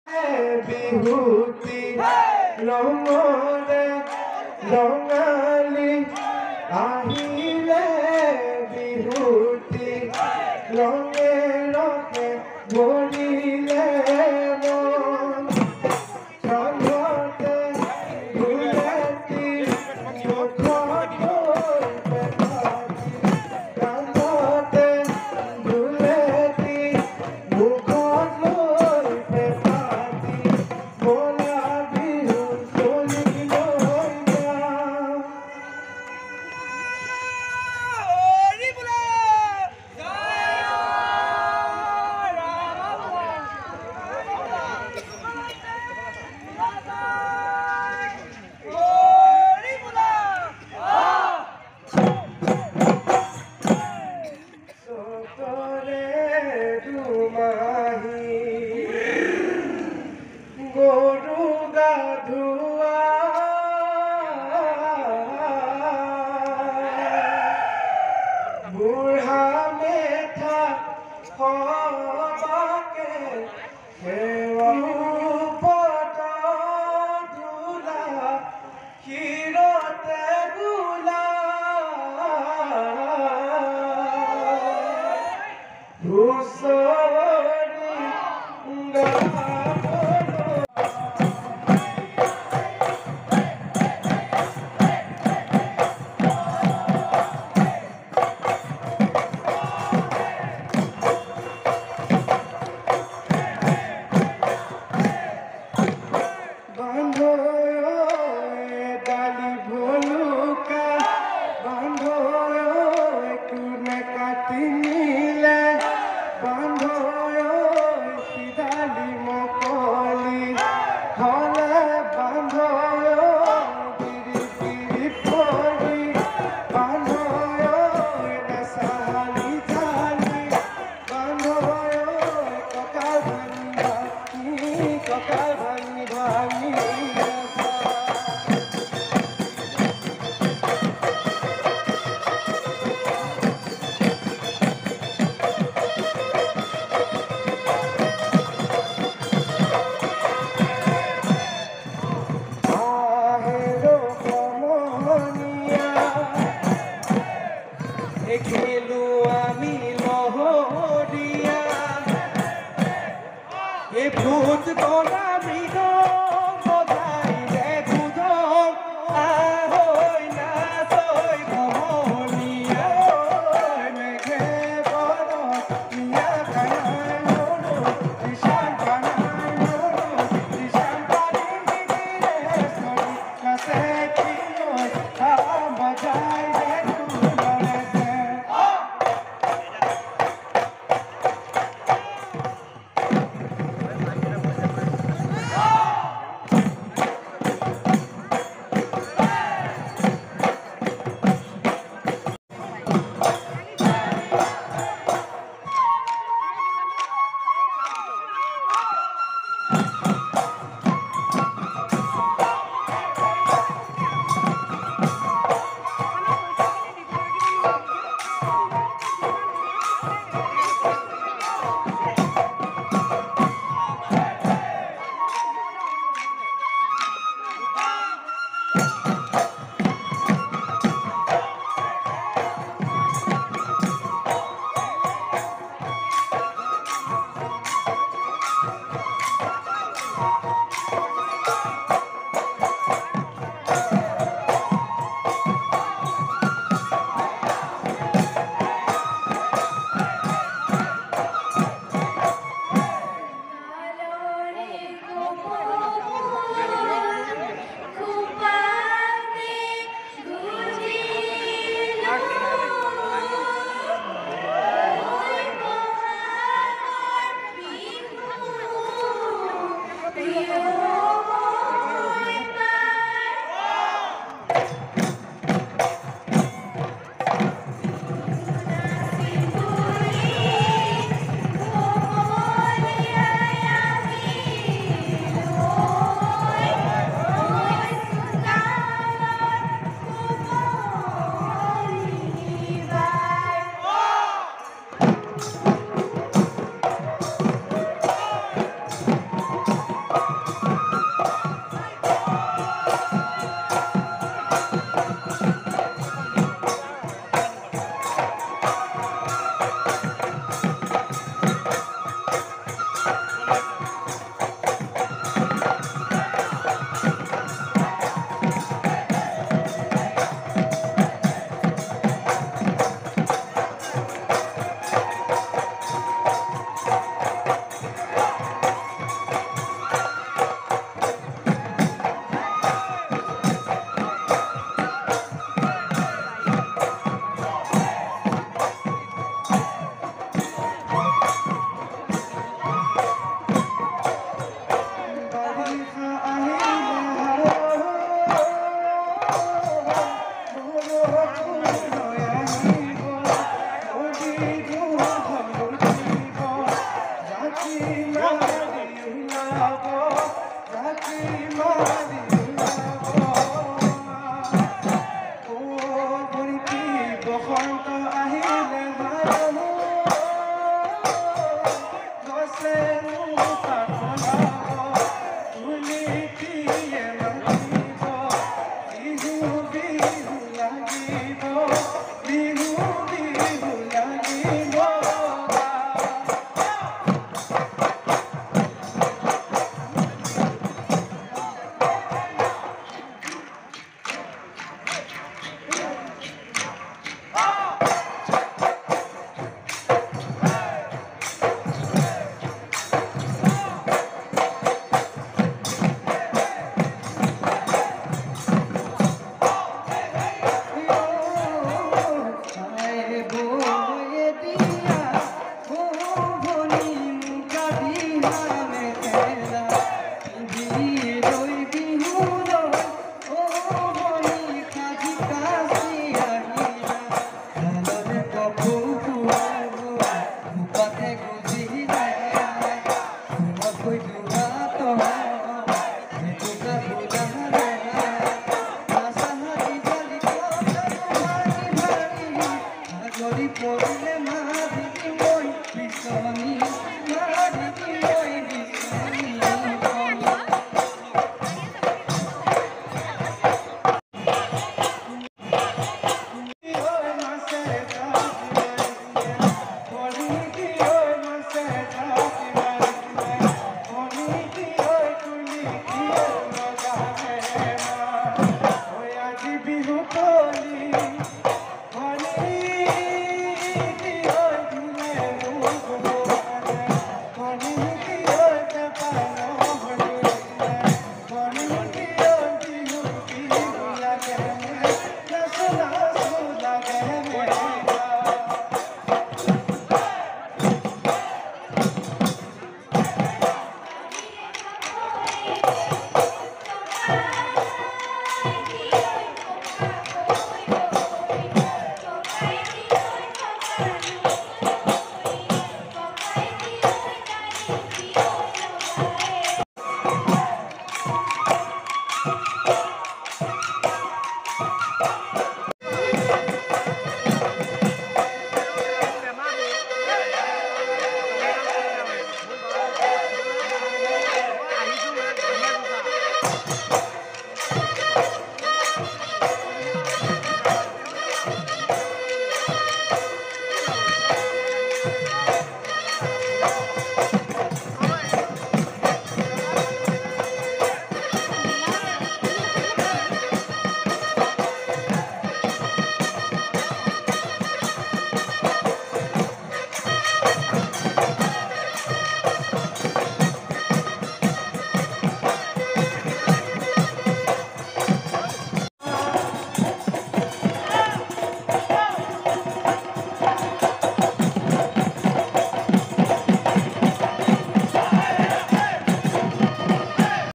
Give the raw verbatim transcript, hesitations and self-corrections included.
বিহুতি ৰঙৰে ৰঙালী আহিলে বিহুতি ৰঙে ৰঙে ভৰিলে মন চন্দ্ৰতে ধুলেতি মুখত চন্দ্ৰতে ধুলেতি মুখত লৈ পেপাতি বলা বিহু চলি লৈ যাওঁ গৰু গা ধোৱা বুঢ়া মেথা সবাকে সেৱা ধূলা ক্ষীৰতে গোলা হুঁচৰি গাবলৈ ডালি ভলুকা বান্ধ কোনে কাটি নিলে বান্ধ সিদালি মকলি হলে বান্ধ বিৰি বিৰি পৰি বান্ধ নেচালি জালি বান্ধ কঁকাল ভাঙি ভাঙি কঁকাল ভাঙি ভাঙি খেলো আমি লহরিয়া এ ভূত গলা মৃগ বজাই রে বুধন আহই না সই ভমনিয়া মেঘে বড় মিয়া কানাই নোনো দিশান কানাই নোনো দিশান পানি মিলে সরি কাছে কিনোই হাম বজাই রে তুলরে সে জাতি মাৰি বসন্ত আহিলে গছে